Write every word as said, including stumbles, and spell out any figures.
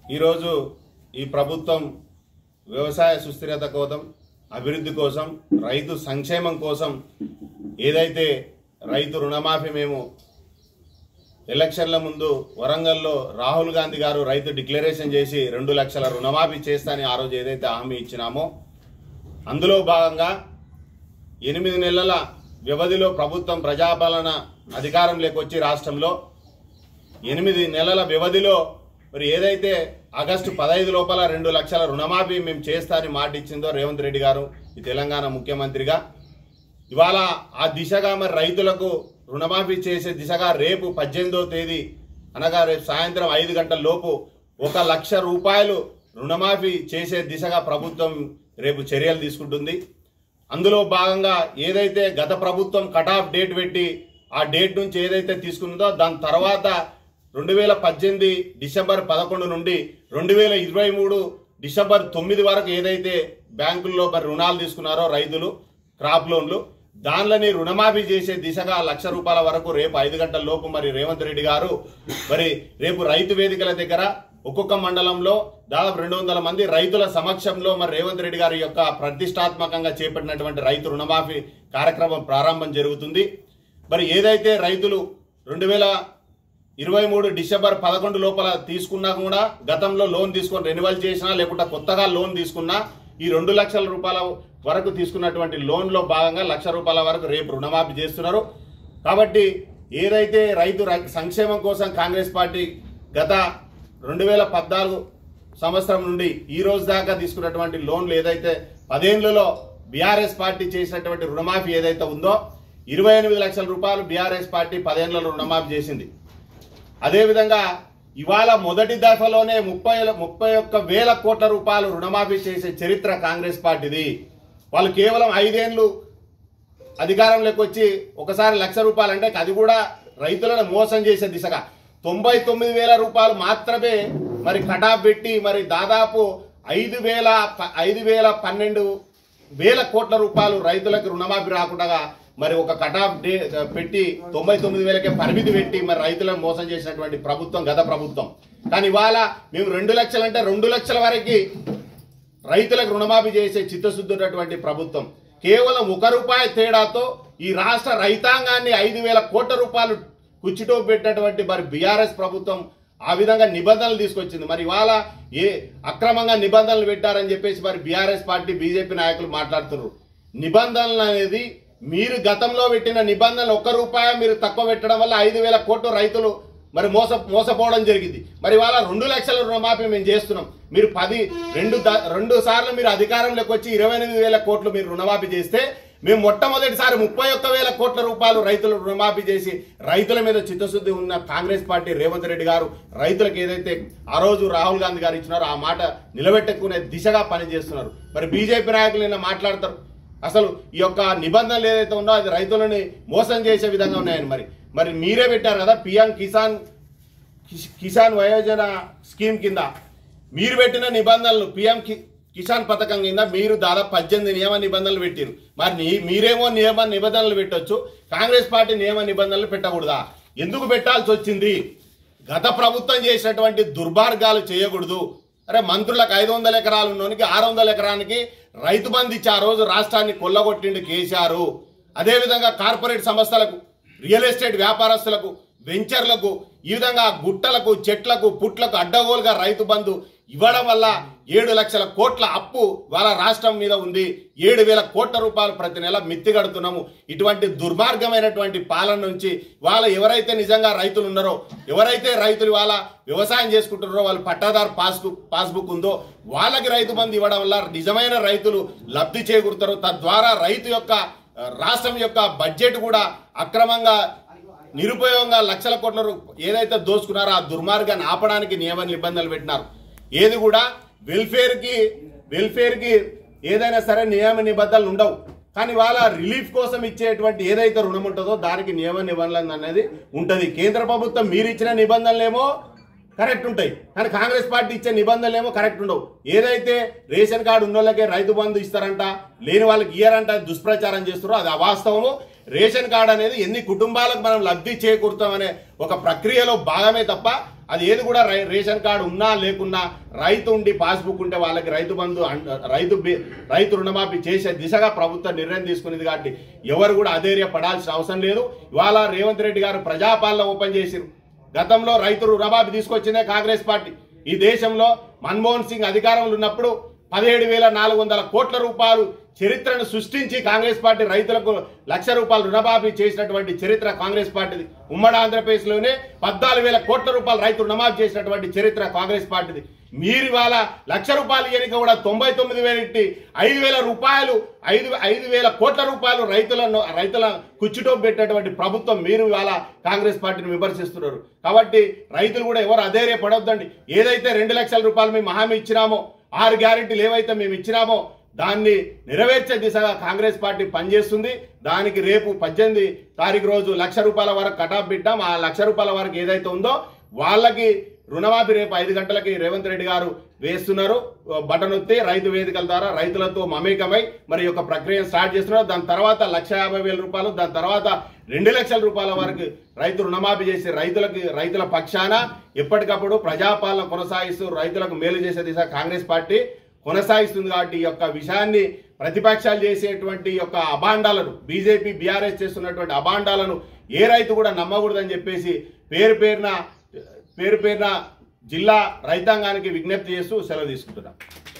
ఈరోజు ఈ ప్రభుత్వం వ్యవసాయ సుస్థిరత కోసం, అభివృద్ధి కోసం, రైతు సంక్షేమం కోసం ఏదైతే రైతు రుణమాఫీ మేము ఎలక్షన్ల ముందు వరంగల్లో రాహుల్ గాంధీ గారు రైతు డిక్లరేషన్ చేసి రెండు లక్షల రుణమాఫీ చేస్తానని ఆ రోజు ఏదైతే హామీ ఇచ్చినామో అందులో భాగంగా ఎనిమిది నెలల వ్యవధిలో ప్రభుత్వం ప్రజాపాలన అధికారం లేకొచ్చి రాష్ట్రంలో ఎనిమిది నెలల వ్యవధిలో మరి ఏదైతే ఆగస్టు పదహైదు లోపల రెండు లక్షల రుణమాఫీ మేము చేస్తానని మాట ఇచ్చిందో రేవంత్ రెడ్డి గారు ఈ తెలంగాణ ముఖ్యమంత్రిగా ఇవాళ ఆ దిశగా మరి రైతులకు రుణమాఫీ చేసే దిశగా రేపు పద్దెనిమిదవ తేదీ అనగా రేపు సాయంత్రం ఐదు గంటల లోపు ఒక లక్ష రూపాయలు రుణమాఫీ చేసే దిశగా ప్రభుత్వం రేపు చర్యలు తీసుకుంటుంది. అందులో భాగంగా ఏదైతే గత ప్రభుత్వం కట్ ఆఫ్ డేట్ పెట్టి ఆ డేట్ నుంచి ఏదైతే తీసుకుందో దాని తర్వాత రెండు వేల పద్దెనిమిది డిసెంబర్ పదకొండు నుండి రెండు వేల ఇరవై మూడు డిసెంబర్ తొమ్మిది వరకు ఏదైతే బ్యాంకుల్లో మరి రుణాలు తీసుకున్నారో రైతులు క్రాప్ లోన్లు దానిని రుణమాఫీ చేసే దిశగా లక్ష రూపాయల వరకు రేపు ఐదు గంటల లోపు మరి రేవంత్ రెడ్డి గారు మరి రేపు రైతు వేదికల దగ్గర ఒక్కొక్క మండలంలో దాదాపు రెండు వందల మంది రైతుల సమక్షంలో మరి రేవంత్ రెడ్డి గారి యొక్క ప్రతిష్టాత్మకంగా చేపట్టినటువంటి రైతు రుణమాఫీ కార్యక్రమం ప్రారంభం జరుగుతుంది. మరి ఏదైతే రైతులు రెండు వేల ఇరవై మూడు డిసెంబర్ పదకొండు లోపల తీసుకున్నా కూడా గతంలో లోన్ తీసుకొని రెన్యువల్ చేసినా లేకుంటే కొత్తగా లోన్ తీసుకున్నా ఈ రెండు లక్షల రూపాయల వరకు తీసుకున్నటువంటి లోన్లో భాగంగా లక్ష రూపాయల వరకు రేపు రుణమాఫీ చేస్తున్నారు. కాబట్టి ఏదైతే రైతు సంక్షేమం కోసం కాంగ్రెస్ పార్టీ గత రెండు వేల పద్నాలుగు సంవత్సరం నుండి ఈ రోజు దాకా తీసుకున్నటువంటి లోన్లు ఏదైతే పదేళ్లలో బీఆర్ఎస్ పార్టీ చేసినటువంటి రుణమాఫీ ఏదైతే ఉందో ఇరవై ఎనిమిది లక్షల రూపాయలు బీఆర్ఎస్ పార్టీ పదేళ్లలో రుణమాఫీ చేసింది. అదేవిధంగా ఇవాళ మొదటి దఫలోనే ముప్పై ముప్పై ఒక్క వేల కోట్ల రూపాయలు రుణమాఫీ చేసే చరిత్ర కాంగ్రెస్ పార్టీది. వాళ్ళు కేవలం ఐదేళ్లు అధికారంలోకి వచ్చి ఒకసారి లక్ష రూపాయలు అంటే అది కూడా రైతులను మోసం చేసే దిశగా తొంభై తొమ్మిది వేల రూపాయలు మాత్రమే మరి కటాఫ్ పెట్టి మరి దాదాపు ఐదు వేల ఐదు వేల పన్నెండు వేల కోట్ల రూపాయలు రైతులకు రుణమాఫీ రాకుండా మరి ఒక కటాఫ్ డే పెట్టి తొంభై తొమ్మిది వేలకే పరిమితి పెట్టి మరి రైతులను మోసం చేసినటువంటి ప్రభుత్వం గత ప్రభుత్వం. కానీ ఇవాళ మేము రెండు లక్షలు అంటే రెండు లక్షల వరకు రైతులకు రుణమాఫీ చేసే చిత్తశుద్ధి ఉన్నటువంటి ప్రభుత్వం. కేవలం ఒక రూపాయి తేడాతో ఈ రాష్ట్ర రైతాంగాన్ని ఐదు వేల కోట్ల రూపాయలు కుచ్చిటో పెట్టినటువంటి మరి బీఆర్ఎస్ ప్రభుత్వం ఆ విధంగా నిబంధనలు తీసుకొచ్చింది. మరి ఇవాళ ఏ అక్రమంగా నిబంధనలు పెట్టారని చెప్పేసి మరి బీఆర్ఎస్ పార్టీ బీజేపీ నాయకులు మాట్లాడుతున్నారు. నిబంధనలు అనేది మీరు గతంలో పెట్టిన నిబంధనలు ఒక్క రూపాయి మీరు తక్కువ పెట్టడం వల్ల ఐదు వేల కోట్లు రైతులు మరి మోస మోసపోవడం జరిగింది. మరి ఇవాళ రెండు లక్షల రుణమాఫీ మేము చేస్తున్నాం. మీరు పది రెండు రెండు సార్లు మీరు అధికారంలోకి వచ్చి ఇరవై ఎనిమిది వేల కోట్లు మీరు రుణమాఫీ చేస్తే మేము మొట్టమొదటిసారి ముప్పై ఒక్క వేల కోట్ల రూపాయలు రైతులు రుణమాఫీ చేసి రైతుల మీద చిత్తశుద్ధి ఉన్న కాంగ్రెస్ పార్టీ రేవంత్ రెడ్డి గారు రైతులకు ఏదైతే ఆ రోజు రాహుల్ గాంధీ గారు ఇచ్చినారో ఆ మాట నిలబెట్టుకునే దిశగా పనిచేస్తున్నారు. మరి బీజేపీ నాయకులు నిన్న మాట్లాడతారు అసలు ఈ యొక్క నిబంధనలు ఏదైతే ఉందో అది రైతులని మోసం చేసే విధంగా ఉన్నాయని. మరి మరి మీరే పెట్టారు కదా పిఎం కిసాన్ కిసాన్ వయోజన స్కీమ్ కింద మీరు పెట్టిన నిబంధనలు పిఎం కిసాన్ పథకం కింద మీరు దాదాపు పద్దెనిమిది నియమ నిబంధనలు పెట్టారు. మరి మీరేమో నియమ నిబంధనలు పెట్టొచ్చు, కాంగ్రెస్ పార్టీ నియమ నిబంధనలు పెట్టకూడదా? ఎందుకు పెట్టాల్సి వచ్చింది? గత ప్రభుత్వం చేసినటువంటి దుర్మార్గాలు చేయకూడదు. అరే మంత్రులకు ఐదు వందల ఎకరాలు ఉన్నోనికి ఆరు వందల ఎకరానికి రైతు బంధు ఇచ్చి ఆ రోజు రాష్ట్రాన్ని కొల్లగొట్టిండు కేసీఆర్. అదేవిధంగా కార్పొరేట్ సంస్థలకు, రియల్ ఎస్టేట్ వ్యాపారస్తులకు, వెంచర్లకు, ఈ విధంగా గుట్టలకు, చెట్లకు, పుట్లకు అడ్డగోలుగా రైతు బంధు ఇవ్వడం వల్ల ఏడు లక్షల కోట్ల అప్పు వాళ్ళ రాష్ట్రం మీద ఉంది. ఏడు వేల కోట్ల రూపాయలు ప్రతి నెల మిత్తి కడుతున్నాము. ఇటువంటి దుర్మార్గమైనటువంటి పాలన నుంచి వాళ్ళ ఎవరైతే నిజంగా రైతులు ఉన్నారో, ఎవరైతే రైతులు వాళ్ళ వ్యవసాయం చేసుకుంటున్నారో, వాళ్ళు పట్టాదారు పాస్బుక్ పాస్బుక్ ఉందో వాళ్ళకి రైతు బంధు ఇవ్వడం వల్ల నిజమైన రైతులు లబ్ధి చేకూరుతారు. తద్వారా రైతు యొక్క రాష్ట్రం యొక్క బడ్జెట్ కూడా అక్రమంగా నిరుపయోగంగా లక్షల కోట్ల ఏదైతే దోచుకున్నారో ఆ దుర్మార్గాన్ని ఆపడానికి నియమ నిబంధనలు పెట్టినారు. ఏది కూడా వెల్ఫేర్కి వెల్ఫేర్కి ఏదైనా సరే నియమ నిబంధనలు ఉండవు. కానీ వాళ్ళ రిలీఫ్ కోసం ఇచ్చేటువంటి ఏదైతే రుణం ఉంటుందో దానికి నియమ నిబంధనలు అనేది ఉంటుంది. కేంద్ర ప్రభుత్వం మీరు ఇచ్చిన నిబంధనలేమో కరెక్ట్ ఉంటాయి, కానీ కాంగ్రెస్ పార్టీ ఇచ్చే నిబంధనలు ఏమో కరెక్ట్ ఉండవు. ఏదైతే రేషన్ కార్డు ఉన్న వాళ్ళకే రైతు బంధు ఇస్తారంట, లేని వాళ్ళకి ఇయ్యారంట దుష్ప్రచారం చేస్తారో అది అవాస్తవము. రేషన్ కార్డు అనేది ఎన్ని కుటుంబాలకు మనం లబ్ధి చేకూరుతామనే ఒక ప్రక్రియలో భాగమే తప్ప అది ఏది కూడా రేషన్ కార్డు ఉన్నా లేకున్నా రైతు ఉండి పాస్బుక్ ఉంటే వాళ్ళకి రైతు బంధు రైతు రైతు రుణమాఫీ చేసే దిశగా ప్రభుత్వం నిర్ణయం తీసుకునేది కాబట్టి ఎవరు కూడా అధైర్య పడాల్సిన అవసరం లేదు. ఇవాళ రేవంత్ రెడ్డి గారు ప్రజాపాలన ఓపెన్ చేసిరు. గతంలో రైతు రుణమాఫీ తీసుకొచ్చిందే కాంగ్రెస్ పార్టీ. ఈ దేశంలో మన్మోహన్ సింగ్ అధికారంలో ఉన్నప్పుడు పదిహేడు వేల నాలుగు వందల కోట్ల రూపాయలు చరిత్రను సృష్టించి కాంగ్రెస్ పార్టీ రైతులకు లక్ష రూపాయలు రుణమాఫీ చేసినటువంటి చరిత్ర కాంగ్రెస్ పార్టీది. ఉమ్మడి ఆంధ్రప్రదేశ్ లోనే పద్నాలుగు వేల కోట్ల రూపాయలు రైతు రుణమాఫీ చేసినటువంటి చరిత్ర కాంగ్రెస్ పార్టీది. మీరు ఇవాళ లక్ష రూపాయలు ఇయనిక కూడా తొంభై తొమ్మిది వేల ఐదు వేల రూపాయలు ఐదు ఐదు వేల కోట్ల రూపాయలు రైతులను రైతుల కుచ్చుటో పెట్టినటువంటి ప్రభుత్వం మీరు ఇవాళ కాంగ్రెస్ పార్టీని విమర్శిస్తున్నారు. కాబట్టి రైతులు కూడా ఎవరు అధైర్య పడవద్దండి. ఏదైతే రెండు లక్షల రూపాయలు మేము హామీ ఇచ్చినామో, ఆరు గ్యారెంటీలు ఏవైతే మేము ఇచ్చినామో దాన్ని నెరవేర్చే దిశగా కాంగ్రెస్ పార్టీ పనిచేస్తుంది. దానికి రేపు పద్దెనిమిది తారీఖు రోజు లక్ష రూపాయల వరకు కటాఫ్ పెట్టాం. ఆ లక్ష రూపాయల వరకు ఏదైతే ఉందో వాళ్ళకి రుణమాఫీ రేపు ఐదు గంటలకి రేవంత్ రెడ్డి గారు వేస్తున్నారు. బటన్ ఒత్తి రైతు వేదికల ద్వారా రైతులతో మమేకమై మరి యొక్క ప్రక్రియ స్టార్ట్ చేస్తున్నారు. దాని తర్వాత లక్ష యాభై వేల రూపాయలు, దాని తర్వాత రెండు లక్షల రూపాయల వరకు రైతు రుణమాఫీ చేసి రైతులకి రైతుల పక్షాన ఎప్పటికప్పుడు ప్రజాపాలన కొనసాగిస్తూ రైతులకు మేలు చేసే దిశ కాంగ్రెస్ పార్టీ కొనసాగిస్తుంది. కాబట్టి ఈ యొక్క విషయాన్ని ప్రతిపక్షాలు చేసేటువంటి యొక్క అబాండాలను, బీజేపీ బీఆర్ఎస్ చేస్తున్నటువంటి అబాండాలను ఏ రైతు కూడా నమ్మకూడదని చెప్పేసి పేరు పేరున పేరు పేరున జిల్లా రైతాంగానికి విజ్ఞప్తి చేస్తూ సెలవు తీసుకుంటున్నాం.